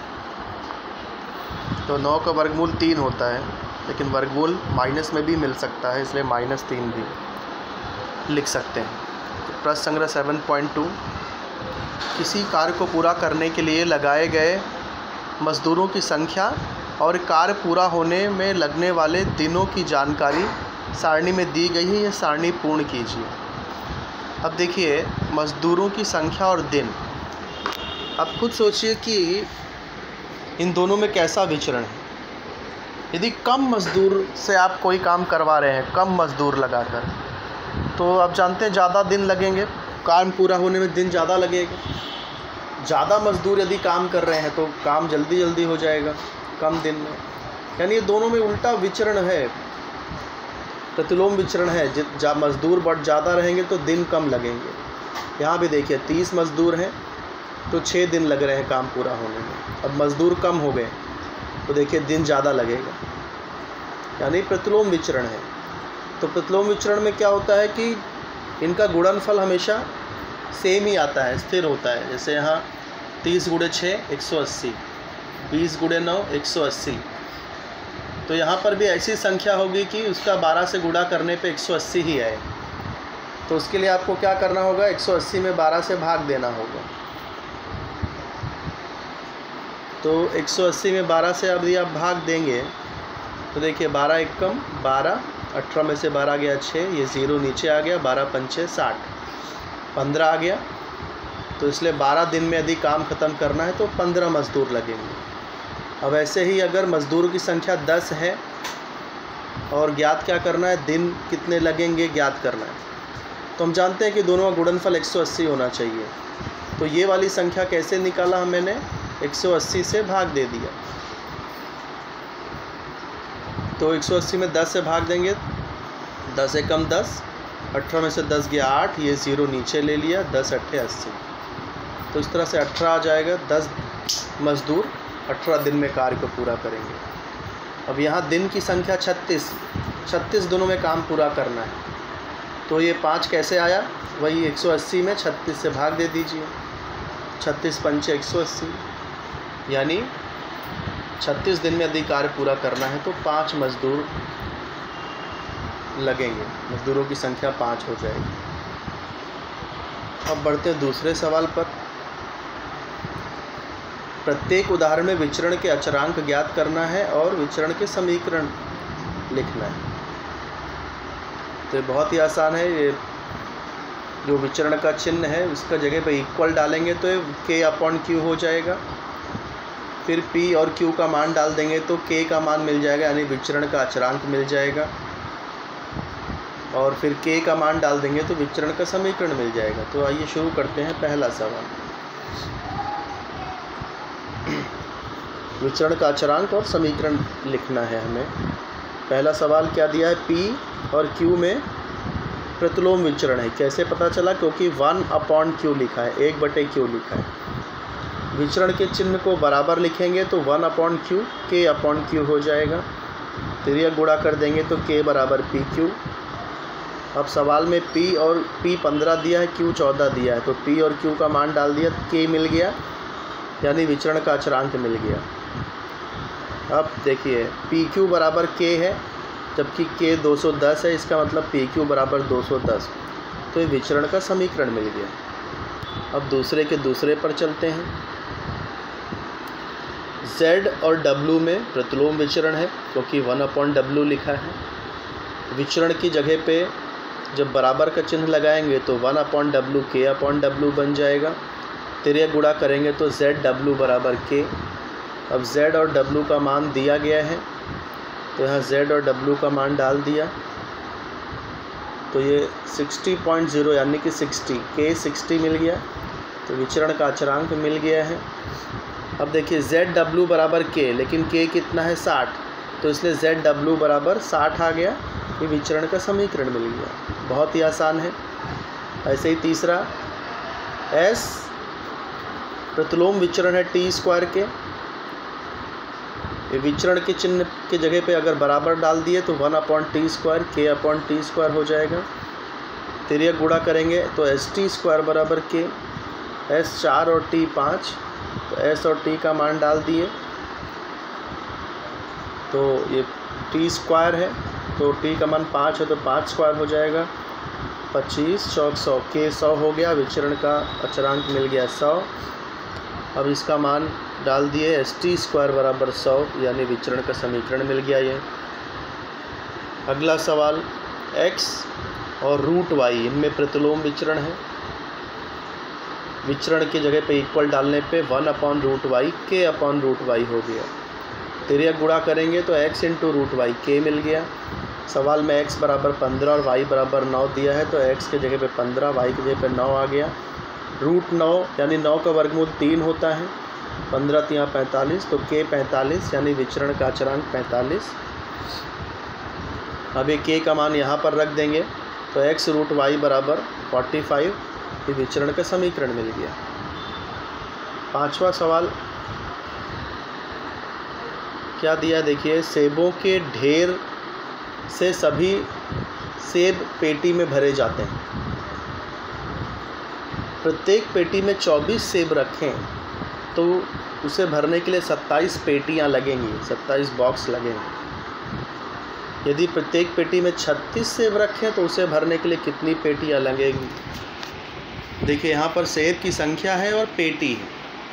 तो 9 का वर्गमूल 3 होता है, लेकिन वर्गमूल माइनस में भी मिल सकता है, इसलिए -3 भी लिख सकते हैं। तो प्रश्न संग्रह 7.2, किसी कार्य को पूरा करने के लिए लगाए गए मजदूरों की संख्या और कार्य पूरा होने में लगने वाले दिनों की जानकारी सारणी में दी गई है। यह सारणी पूर्ण कीजिए। अब देखिए, मज़दूरों की संख्या और दिन, अब खुद सोचिए कि इन दोनों में कैसा विचरण है। यदि कम मज़दूर से आप कोई काम करवा रहे हैं, कम मज़दूर लगाकर, तो आप जानते हैं ज़्यादा दिन लगेंगे, काम पूरा होने में दिन ज़्यादा लगेगा। ज़्यादा मज़दूर यदि काम कर रहे हैं तो काम जल्दी हो जाएगा कम दिन में। यानी ये दोनों में उल्टा विचरण है, प्रतिलोम विचरण है। जब मज़दूर बढ़ ज़्यादा रहेंगे तो दिन कम लगेंगे। यहाँ भी देखिए 30 मज़दूर हैं तो 6 दिन लग रहे हैं काम पूरा होने में। अब मज़दूर कम हो गए तो देखिए दिन ज़्यादा लगेगा, यानी प्रतिलोम विचरण है। तो प्रतिलोम विचरण में क्या होता है कि इनका गुणनफल हमेशा सेम ही आता है, स्थिर होता है। जैसे यहाँ 30 × 6 180, 20 × 9 180। तो यहाँ पर भी ऐसी संख्या होगी कि उसका 12 से गुणा करने पे 180 ही आए। तो उसके लिए आपको क्या करना होगा, 180 में 12 से भाग देना होगा। तो 180 में 12 से अब यदि आप भाग देंगे तो देखिए 12 एकम 12, 18 में से 12 गया 6, ये 0 नीचे आ गया, 12 पंचे 60, 15 आ गया। तो इसलिए 12 दिन में यदि काम ख़त्म करना है तो 15 मज़दूर लगेंगे। अब ऐसे ही अगर मज़दूरों की संख्या 10 है और ज्ञात क्या करना है, दिन कितने लगेंगे ज्ञात करना है, तो हम जानते हैं कि दोनों का गुणनफल 180 होना चाहिए। तो ये वाली संख्या कैसे निकाला मैंने, 180 से भाग दे दिया। तो 180 में 10 से भाग देंगे, 10 एकम 10, 18 में से 10 गया 8, ये 0 नीचे ले लिया, 10 अट्ठे 80। तो इस तरह से 18 आ जाएगा। 10 मज़दूर 18 दिन में कार्य को पूरा करेंगे। अब यहाँ दिन की संख्या 36 दिनों में काम पूरा करना है, तो ये 5 कैसे आया? वही 180 में 36 से भाग दे दीजिए, 36 पंचे 180, यानी 36 दिन में यदि कार्य पूरा करना है तो 5 मज़दूर लगेंगे, मज़दूरों की संख्या 5 हो जाएगी। अब बढ़ते हैं दूसरे सवाल पर। प्रत्येक उदाहरण में विचरण के अचरांक ज्ञात करना है और विचरण के समीकरण लिखना है। तो ये बहुत ही आसान है। ये जो विचरण का चिन्ह है उसका जगह पे इक्वल डालेंगे तो K/Q हो जाएगा। फिर P और Q का मान डाल देंगे तो K का मान मिल जाएगा, यानी विचरण का अचरांक मिल जाएगा। और फिर K का मान डाल देंगे तो विचरण का समीकरण मिल जाएगा। तो आइए शुरू करते हैं पहला सवाल। विचरण का अचरांक और समीकरण लिखना है हमें। पहला सवाल क्या दिया है? P और Q में प्रतिलोम विचरण है। कैसे पता चला? क्योंकि 1/Q लिखा है, 1/Q लिखा है। विचरण के चिन्ह को बराबर लिखेंगे तो 1/Q K/Q हो जाएगा। तिर्यक गुणा कर देंगे तो K बराबर PQ। अब सवाल में P और P 15 दिया है, Q 14 दिया है, तो P और Q का मान डाल दिया, K मिल गया, यानी विचरण का अचरांक मिल गया। अब देखिए PQ बराबर K है, जबकि K 210 है, इसका मतलब PQ बराबर 210, तो ये विचरण का समीकरण मिल गया। अब दूसरे के दूसरे पर चलते हैं। Z और W में प्रतिलोम विचरण है, क्योंकि 1/W लिखा है। विचरण की जगह पे जब बराबर का चिन्ह लगाएंगे तो 1/W K/W बन जाएगा। तिर्यक गुणा करेंगे तो ZW बराबर K। अब Z और W का मान दिया गया है, तो यहाँ Z और W का मान डाल दिया, तो ये 60.0 यानी कि 60, K 60 मिल गया, तो विचरण का अचरांक मिल गया है। अब देखिए ZW बराबर K, लेकिन K कितना है? 60, तो इसलिए ZW बराबर 60 आ गया, ये विचरण का समीकरण मिल गया। बहुत ही आसान है। ऐसे ही तीसरा S प्रतिलोम विचरण है T² के। ये विचरण के चिन्ह के जगह पे अगर बराबर डाल दिए तो 1/T² K/T² हो जाएगा। तिर्यक गुणा करेंगे तो ST² बराबर K। S 4 और T 5, तो S और T का मान डाल दिए, तो ये T² है, तो T का मान 5 है, तो 5² हो जाएगा। 25 चौक 100, K 100 हो गया, विचरण का अचरांक मिल गया 100। अब इसका मान डाल दिए, ST² बराबर 100, यानी विचरण का समीकरण मिल गया ये। अगला सवाल X और √y, इनमें प्रतिलोम विचरण है। विचरण की जगह पे इक्वल डालने पे 1/√y K/√y हो गया। तिर्यक गुणा करेंगे तो x × √y K मिल गया। सवाल में x बराबर 15 और y बराबर 9 दिया है, तो x के जगह पे 15, y की जगह पे 9 आ गया। √9 यानी 9 का वर्गमूल 3 होता है, 15 × 45, तो K 45, यानी विचरण का अचरांक 45। अब ये K का मान यहाँ पर रख देंगे तो x √y बराबर 45, ये विचरण का समीकरण मिल गया। पांचवा सवाल क्या दिया? देखिए सेबों के ढेर से सभी सेब पेटी में भरे जाते हैं। प्रत्येक पेटी में 24 सेब रखें तो उसे भरने के लिए 27 पेटियां लगेंगी, 27 बॉक्स लगेंगे। यदि प्रत्येक पेटी में 36 सेब रखें तो उसे भरने के लिए कितनी पेटियां लगेंगी? देखिए यहाँ पर सेब की संख्या है और पेटी है।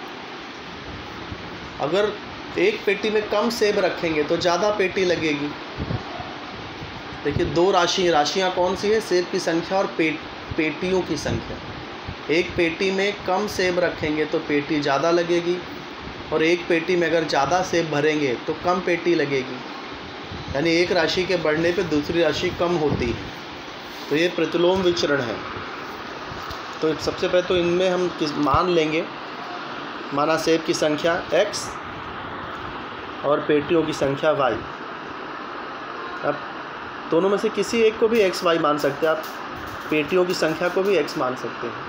अगर एक पेटी में कम सेब रखेंगे तो ज़्यादा पेटी लगेगी। देखिए दो राशियाँ कौन सी है? सेब की संख्या और पेटियों की संख्या। एक पेटी में कम सेब रखेंगे तो पेटी ज़्यादा लगेगी, और एक पेटी में अगर ज़्यादा सेब भरेंगे तो कम पेटी लगेगी, यानी एक राशि के बढ़ने पे दूसरी राशि कम होती है। तो ये प्रतिलोम विचरण है। तो सबसे पहले तो इनमें हम मान लेंगे, माना सेब की संख्या x और पेटियों की संख्या y। अब दोनों में से किसी एक को भी x y मान सकते हैं आप, पेटियों की संख्या को भी x मान सकते हैं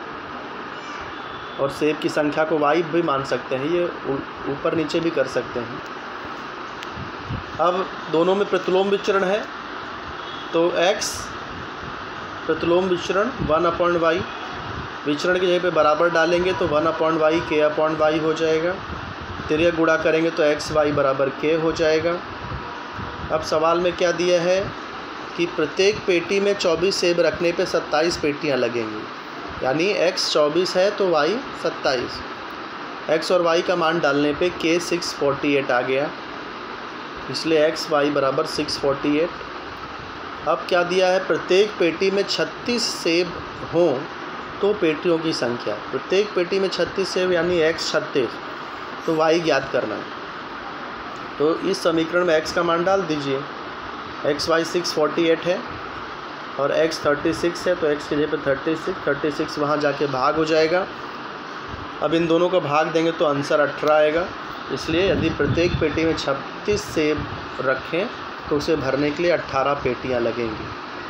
और सेब की संख्या को y भी मान सकते हैं, ये ऊपर नीचे भी कर सकते हैं। अब दोनों में प्रतिलोम विचरण है, तो x प्रतिलोम विचरण 1/y, विचरण की जगह पे बराबर डालेंगे तो 1/y k/y हो जाएगा। तिर्यक गुणा करेंगे तो xy बराबर k हो जाएगा। अब सवाल में क्या दिया है कि प्रत्येक पेटी में 24 सेब रखने पे 27 पेटियाँ लगेंगी, यानी x 24 है तो y 27। x और y का मान डालने पे k 648 आ गया, इसलिए x y बराबर 648। अब क्या दिया है, प्रत्येक पेटी में 36 सेब हों तो पेटियों की संख्या, प्रत्येक पेटी में 36 सेब यानी x 36, तो y ज्ञात करना है। तो इस समीकरण में x का मान डाल दीजिए, एक्स वाई 648 है और x 36 है, तो x की जगह पे 36 वहाँ जाके भाग हो जाएगा। अब इन दोनों का भाग देंगे तो आंसर 18 आएगा। इसलिए यदि प्रत्येक पेटी में 36 सेब रखें तो उसे भरने के लिए 18 पेटियाँ लगेंगी।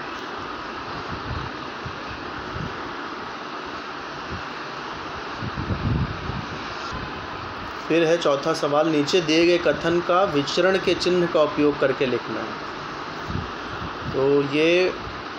फिर है चौथा सवाल, नीचे दिए गए कथन का विचरण के चिन्ह का उपयोग करके लिखना है। तो ये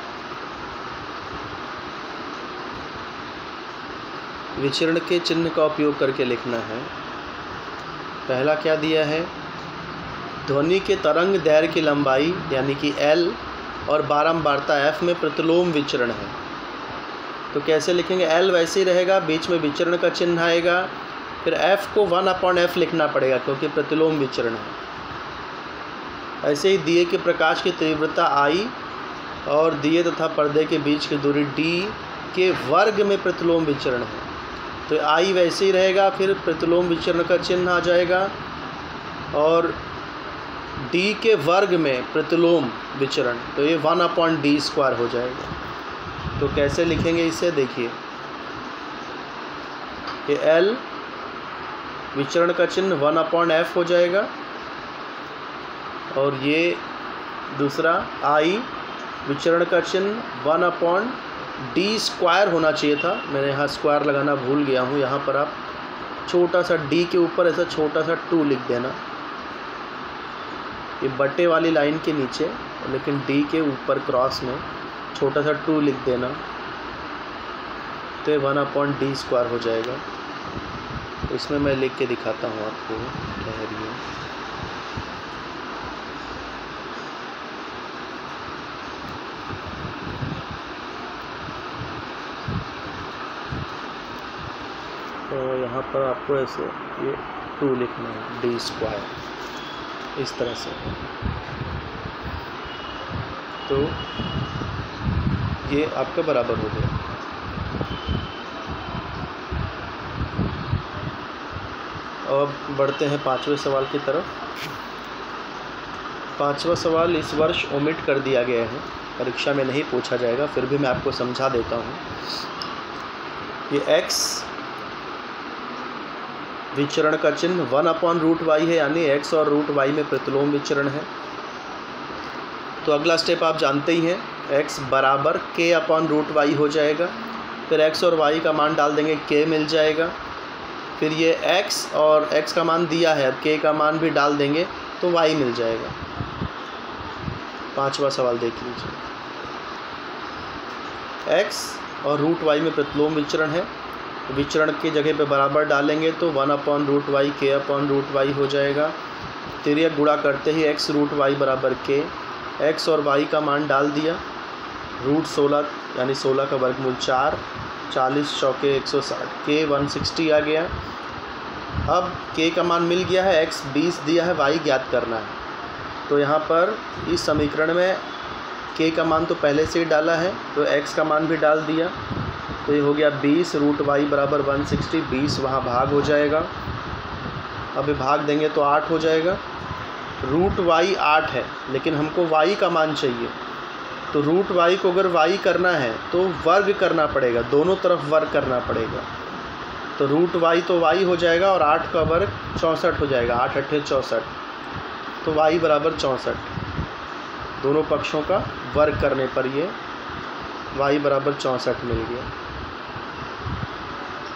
विचरण के चिन्ह का उपयोग करके लिखना है। पहला क्या दिया है, ध्वनि के तरंग दैर्घ्य की लंबाई यानी कि L और बारंबारता F में प्रतिलोम विचरण है। तो कैसे लिखेंगे, L वैसे ही रहेगा, बीच में विचरण का चिन्ह आएगा, फिर F को 1/F लिखना पड़ेगा क्योंकि प्रतिलोम विचरण है। ऐसे ही दिए के प्रकाश की तीव्रता I और दिए तथा पर्दे के बीच की दूरी D के वर्ग में प्रतिलोम विचरण है। तो I वैसे ही रहेगा, फिर प्रतिलोम विचरण का चिन्ह आ जाएगा और D के वर्ग में प्रतिलोम विचरण, तो ये 1/d² हो जाएगा। तो कैसे लिखेंगे इसे, देखिए कि L विचरण का चिन्ह 1/F हो जाएगा और ये दूसरा I विचरण का चिन्ह 1/d² होना चाहिए था, मैंने यहाँ स्क्वायर लगाना भूल गया हूँ। यहाँ पर आप छोटा सा D के ऊपर ऐसा छोटा सा 2 लिख देना, ये बटे वाली लाइन के नीचे, लेकिन D के ऊपर क्रॉस में छोटा सा 2 लिख देना, तो ये 1/d² हो जाएगा। इसमें मैं लिख के दिखाता हूँ आपको, ठहरिए। तो यहाँ पर आपको ऐसे ये 2 लिखना है, d², इस तरह से। तो ये आपका बराबर हो गया। अब बढ़ते हैं 5वें सवाल की तरफ। 5वां सवाल इस वर्ष ओमिट कर दिया गया है, परीक्षा में नहीं पूछा जाएगा, फिर भी मैं आपको समझा देता हूँ। ये x विचरण का चिन्ह 1/√y है, यानी x और √y में प्रतिलोम विचरण है। तो अगला स्टेप आप जानते ही हैं, x बराबर k/√y हो जाएगा। फिर x और y का मान डाल देंगे, k मिल जाएगा। फिर ये x और x का मान दिया है, अब k का मान भी डाल देंगे तो y मिल जाएगा। 5वां सवाल देख लीजिए, x और √y में प्रतिलोम विचरण है, विचरण की जगह पे बराबर डालेंगे तो 1/√y k/√y हो जाएगा। तिर्यक गुणा करते ही x √y बराबर k, x और y का मान डाल दिया, √16 यानी 16 का वर्गमूल 4, 40 चौके 160, k 160 आ गया। अब k का मान मिल गया है, x 20 दिया है, y ज्ञात करना है। तो यहाँ पर इस समीकरण में k का मान तो पहले से ही डाला है, तो x का मान भी डाल दिया, तो ये हो गया 20, √y बराबर 160, 20 वहाँ भाग हो जाएगा। अब ये भाग देंगे तो 8 हो जाएगा। √y 8 है, लेकिन हमको y का मान चाहिए, तो √y को अगर y करना है तो वर्ग करना पड़ेगा, दोनों तरफ वर्ग करना पड़ेगा। तो √y तो y हो जाएगा और 8 का वर्ग 64 हो जाएगा, 8 8 64, तो y बराबर 64। दोनों पक्षों का वर्ग करने पर ये y बराबर 64 मिल गया।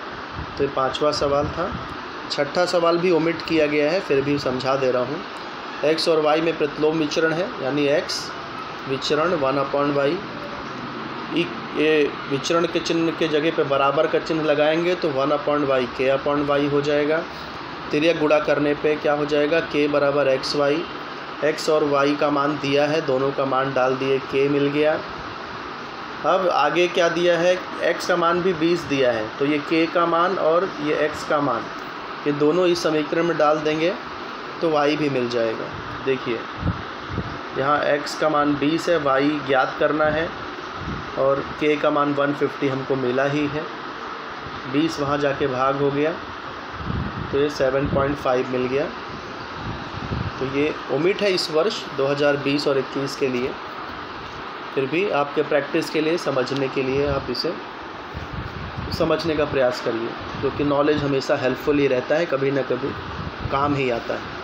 तो ये 5वां सवाल था। 6ठा सवाल भी ओमिट किया गया है, फिर भी समझा दे रहा हूँ। एक्स और वाई में प्रतिलोम विचरण है, यानी एक्स विचरण 1/y। ये विचरण के चिन्ह के जगह पे बराबर का चिन्ह लगाएंगे तो 1/y k/y हो जाएगा। तिर्यक गुणा करने पे क्या हो जाएगा, k बराबर xy। x और y का मान दिया है, दोनों का मान डाल दिए, k मिल गया। अब आगे क्या दिया है, x का मान भी 20 दिया है, तो ये k का मान और ये x का मान, ये दोनों इस समीकरण में डाल देंगे तो y भी मिल जाएगा। देखिए यहाँ x का मान 20 है, y ज्ञात करना है और k का मान 150 हमको मिला ही है। 20 वहाँ जाके भाग हो गया तो ये 7.5 मिल गया। तो ये ओमिट है इस वर्ष 2020 और 21 के लिए, फिर भी आपके प्रैक्टिस के लिए, समझने के लिए आप इसे समझने का प्रयास करिए, क्योंकि नॉलेज हमेशा हेल्पफुल ही रहता है, कभी ना कभी काम ही आता है।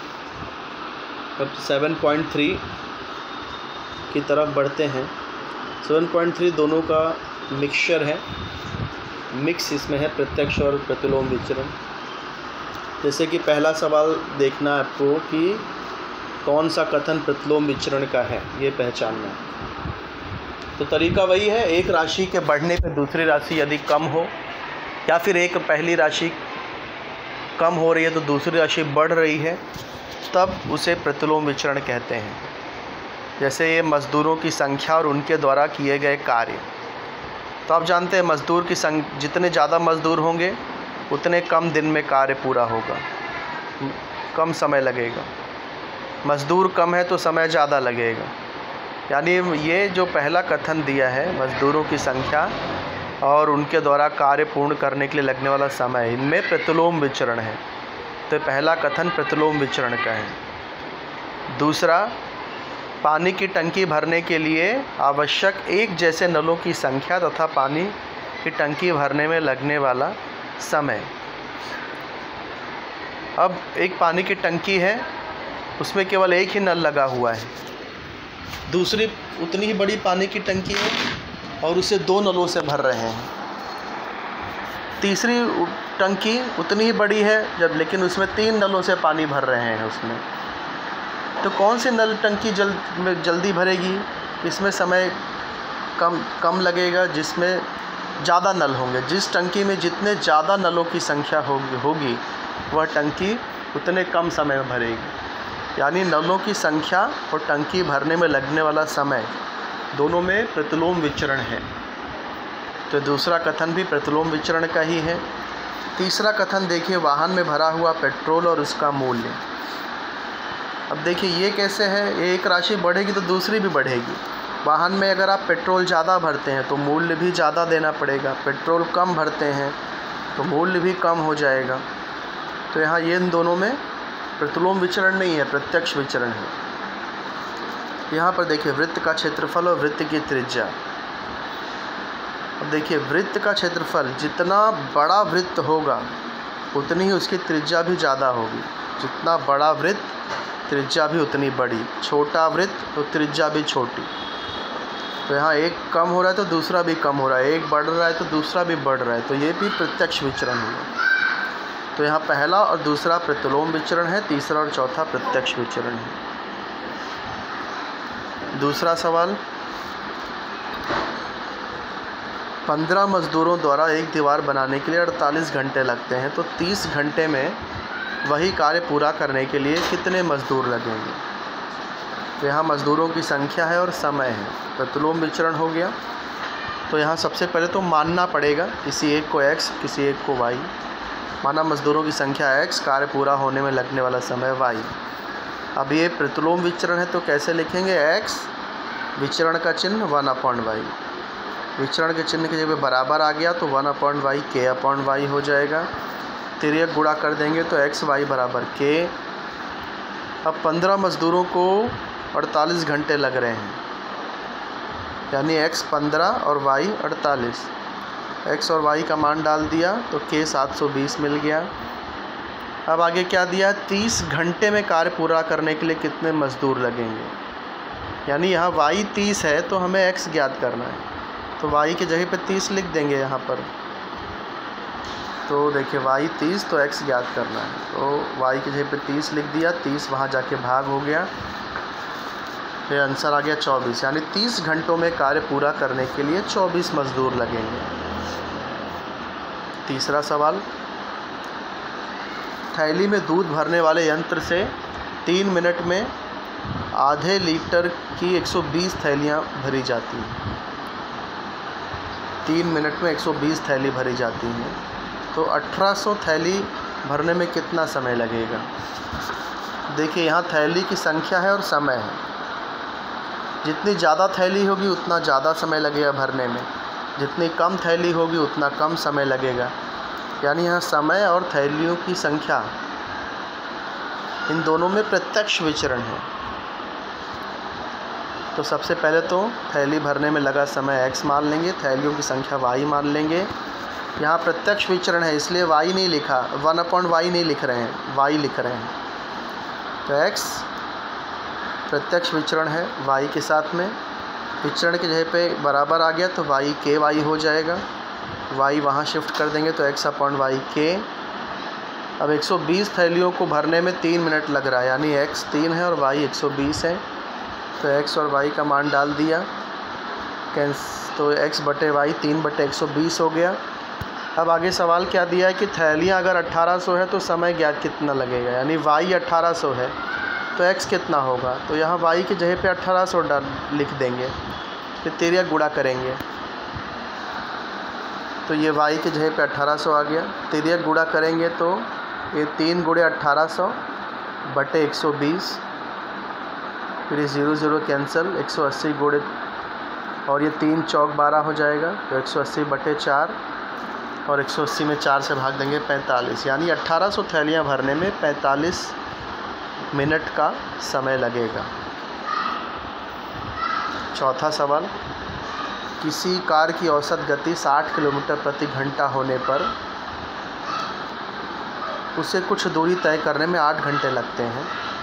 अब 7.3 की तरफ बढ़ते हैं। 7.3 दोनों का मिक्सचर है, मिक्स इसमें है प्रत्यक्ष और प्रतिलोम विचरण। जैसे कि पहला सवाल देखना है आपको कि कौन सा कथन प्रतिलोम विचरण का है, ये पहचानना है। तो तरीका वही है, एक राशि के बढ़ने पे दूसरी राशि यदि कम हो, या फिर एक पहली राशि कम हो रही है तो दूसरी राशि बढ़ रही है, तब उसे प्रतिलोम विचरण कहते हैं। जैसे ये मज़दूरों की संख्या और उनके द्वारा किए गए कार्य। तो आप जानते हैं मज़दूर की जितने ज़्यादा मज़दूर होंगे उतने कम दिन में कार्य पूरा होगा, कम समय लगेगा। मज़दूर कम है तो समय ज़्यादा लगेगा। यानी ये जो पहला कथन दिया है, मज़दूरों की संख्या और उनके द्वारा कार्य पूर्ण करने के लिए लगने वाला समय, इनमें प्रतिलोम विचरण है। तो पहला कथन प्रतिलोम विचरण का है। दूसरा, पानी की टंकी भरने के लिए आवश्यक एक जैसे नलों की संख्या तथा पानी की टंकी भरने में लगने वाला समय। अब एक पानी की टंकी है, उसमें केवल एक ही नल लगा हुआ है। दूसरी उतनी ही बड़ी पानी की टंकी है और उसे 2 नलों से भर रहे हैं। तीसरी टंकी उतनी ही बड़ी है लेकिन उसमें 3 नलों से पानी भर रहे हैं उसमें। तो कौन सी नल टंकी जल्दी भरेगी? इसमें समय कम लगेगा, जिसमें ज़्यादा नल होंगे। जिस टंकी में जितने ज़्यादा नलों की संख्या होगी वह टंकी उतने कम समय में भरेगी। यानी नलों की संख्या और टंकी भरने में लगने वाला समय, दोनों में प्रतिलोम विचरण है। तो दूसरा कथन भी प्रतिलोम विचरण का ही है। तीसरा कथन देखिए, वाहन में भरा हुआ पेट्रोल और उसका मूल्य। अब देखिए ये कैसे है, एक राशि बढ़ेगी तो दूसरी भी बढ़ेगी। वाहन में अगर आप पेट्रोल ज़्यादा भरते हैं तो मूल्य भी ज़्यादा देना पड़ेगा, पेट्रोल कम भरते हैं तो मूल्य भी कम हो जाएगा। तो यहाँ ये इन दोनों में प्रतिलोम विचरण नहीं है, प्रत्यक्ष विचरण है। यहाँ पर देखिए वृत्त का क्षेत्रफल और वृत्त की त्रिज्या। अब देखिए वृत्त का क्षेत्रफल, जितना बड़ा वृत्त होगा उतनी ही उसकी त्रिज्या भी ज़्यादा होगी। जितना बड़ा वृत्त, त्रिज्या भी उतनी बड़ी। छोटा वृत्त तो त्रिज्या भी छोटी। तो यहाँ एक कम हो रहा है तो दूसरा भी कम हो रहा है, एक बढ़ रहा है तो दूसरा भी बढ़ रहा है। तो ये भी प्रत्यक्ष विचरण हुआ। तो यहाँ पहला और दूसरा प्रतिलोम विचरण है, तीसरा और चौथा प्रत्यक्ष विचरण है। दूसरा सवाल, 15 मज़दूरों द्वारा एक दीवार बनाने के लिए 48 घंटे लगते हैं, तो 30 घंटे में वही कार्य पूरा करने के लिए कितने मज़दूर लगेंगे? तो यहाँ मज़दूरों की संख्या है और समय है, प्रतिलोम विचरण हो गया। तो यहाँ सबसे पहले तो मानना पड़ेगा, किसी एक को x, किसी एक को y। माना मज़दूरों की संख्या x, कार्य पूरा होने में लगने वाला समय y। अब ये प्रतिलोम विचरण है तो कैसे लिखेंगे? x विचरण का चिन्ह 1/y, विचरण के चिन्ह की जगह बराबर आ गया तो 1/y k/y हो जाएगा। तिर्यक गुणा कर देंगे तो x y बराबर k। अब 15 मज़दूरों को 48 घंटे लग रहे हैं, यानी x 15 और y 48। x और y का मान डाल दिया तो k 720 मिल गया। अब आगे क्या दिया? 30 घंटे में कार्य पूरा करने के लिए कितने मज़दूर लगेंगे? यानी यहाँ y 30 है तो हमें x ज्ञात करना है, तो y की जगह पे 30 लिख देंगे यहाँ पर। तो देखिए y 30 तो x ज्ञात करना है, तो y की जगह पे 30 लिख दिया, 30 वहाँ जाके भाग हो गया, फिर आंसर आ गया 24। यानी 30 घंटों में कार्य पूरा करने के लिए 24 मज़दूर लगेंगे। तीसरा सवाल, थैली में दूध भरने वाले यंत्र से 3 मिनट में आधे लीटर की 120 थैलियाँ भरी जाती हैं। 3 मिनट में 120 थैली भरी जाती हैं, तो 1800 थैली भरने में कितना समय लगेगा? देखिए यहाँ थैली की संख्या है और समय है। जितनी ज़्यादा थैली होगी उतना ज़्यादा समय लगेगा भरने में, जितनी कम थैली होगी उतना कम समय लगेगा। यानी यहाँ समय और थैलियों की संख्या, इन दोनों में प्रत्यक्ष विचरण है। तो सबसे पहले तो थैली भरने में लगा समय x मान लेंगे, थैलियों की संख्या y मान लेंगे। यहाँ प्रत्यक्ष विचरण है इसलिए y नहीं लिखा, 1/y नहीं लिख रहे हैं, y लिख रहे हैं। तो x प्रत्यक्ष विचरण है y के साथ में, विचरण की जगह पे बराबर आ गया तो y k y हो जाएगा, y वहाँ शिफ्ट कर देंगे तो x/y k। अब 120 थैलियों को भरने में 3 मिनट लग रहा है, यानी x 3 है और y 120 है, तो x और y का मान डाल दिया, तो x/y 3/120 हो गया। अब आगे सवाल क्या दिया है कि थैलियाँ अगर 1800 है तो समय ज्ञात कितना लगेगा, यानी y 1800 है तो x कितना होगा। तो यहाँ y की जगह पे 1800 लिख देंगे, फिर तिर्यक गुणा करेंगे, तो ये y की जगह पे 1800 आ गया। तिर्यक गुणा करेंगे तो ये 3 × 1800/120, फिर ये 0 0 कैंसिल, 180 गुणे, और ये 3 चौक 12 हो जाएगा, तो 180/4, और 180 में 4 से भाग देंगे 45। यानी 1800 थैलियाँ भरने में 45 मिनट का समय लगेगा। चौथा सवाल, किसी कार की औसत गति 60 किलोमीटर प्रति घंटा होने पर उसे कुछ दूरी तय करने में 8 घंटे लगते हैं।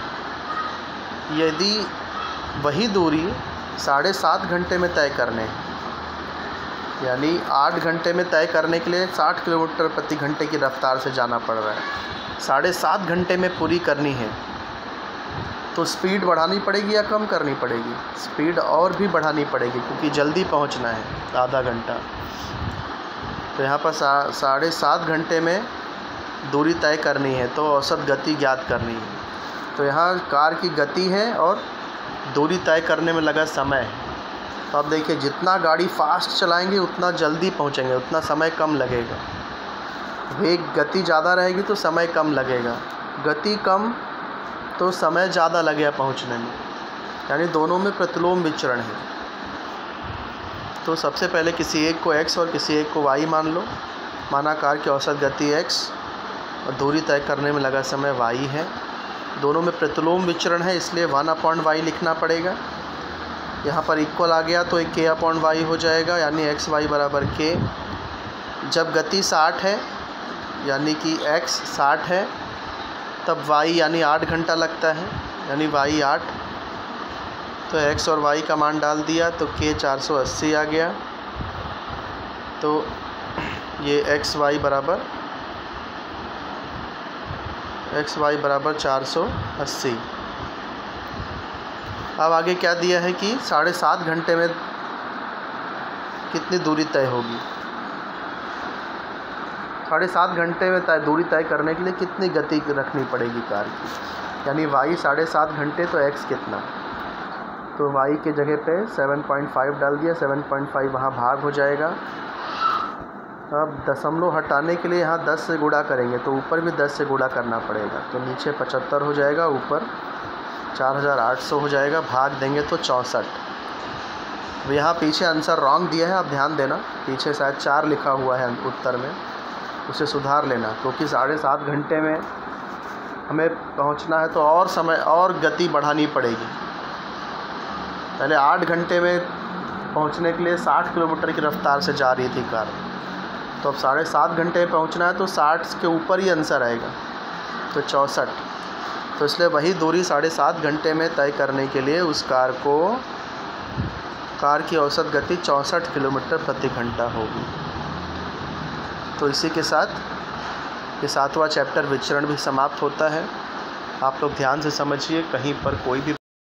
यदि वही दूरी 7.5 घंटे में तय करने हैं, यानी 8 घंटे में तय करने के लिए 60 किलोमीटर प्रति घंटे की रफ्तार से जाना पड़ रहा है, 7.5 घंटे में पूरी करनी है, तो स्पीड बढ़ानी पड़ेगी या कम करनी पड़ेगी? स्पीड और भी बढ़ानी पड़ेगी क्योंकि जल्दी पहुंचना है, आधा घंटा। तो यहाँ पर 7.5 घंटे में दूरी तय करनी है, तो औसत गति ज्ञात करनी है। तो यहाँ कार की गति है और दूरी तय करने में लगा समय है। तो आप देखिए जितना गाड़ी फास्ट चलाएंगे उतना जल्दी पहुँचेंगे, उतना समय कम लगेगा। वेग गति ज़्यादा रहेगी तो समय कम लगेगा, गति कम तो समय ज़्यादा लगेगा पहुँचने में, यानी दोनों में प्रतिलोम विचरण है। तो सबसे पहले किसी एक को x और किसी एक को y मान लो। माना कार की औसत गति x और दूरी तय करने में लगा समय y है, दोनों में प्रतिलोम विचरण है इसलिए 1/y लिखना पड़ेगा। यहाँ पर इक्वल आ गया तो एक k/y हो जाएगा, यानी x y बराबर k। जब गति 60 है यानी कि x 60 है तब y यानी 8 घंटा लगता है, यानी y 8। तो x और y का मान डाल दिया तो k 480 आ गया। तो ये x y बराबर 480। अब आगे क्या दिया है कि 7.5 घंटे में कितनी दूरी तय होगी। 7.5 घंटे में दूरी तय करने के लिए कितनी गति रखनी पड़ेगी कार की, यानी y 7.5 घंटे तो x कितना। तो y के जगह पे 7.5 डाल दिया, 7.5 वहाँ भाग हो जाएगा। अब दशमलव हटाने के लिए यहाँ 10 से गुणा करेंगे तो ऊपर भी 10 से गुणा करना पड़ेगा, तो नीचे 75 हो जाएगा, ऊपर 4800 हो जाएगा, भाग देंगे तो 64। यहाँ पीछे आंसर रॉन्ग दिया है, आप ध्यान देना, पीछे शायद 4 लिखा हुआ है उत्तर में, उसे सुधार लेना, क्योंकि 7.5 घंटे में हमें पहुँचना है तो और समय और गति बढ़ानी पड़ेगी। पहले 8 घंटे में पहुँचने के लिए 60 किलोमीटर की रफ्तार से जा रही थी कार, तो अब 7.5 घंटे में पहुँचना है तो 60 के ऊपर ही आंसर आएगा, तो 64। तो इसलिए वही दूरी 7.5 घंटे में तय करने के लिए उस कार की औसत गति 64 किलोमीटर प्रति घंटा होगी। तो इसी के साथ ये 7वां चैप्टर विचरण भी समाप्त होता है। आप लोग ध्यान से समझिए, कहीं पर कोई भी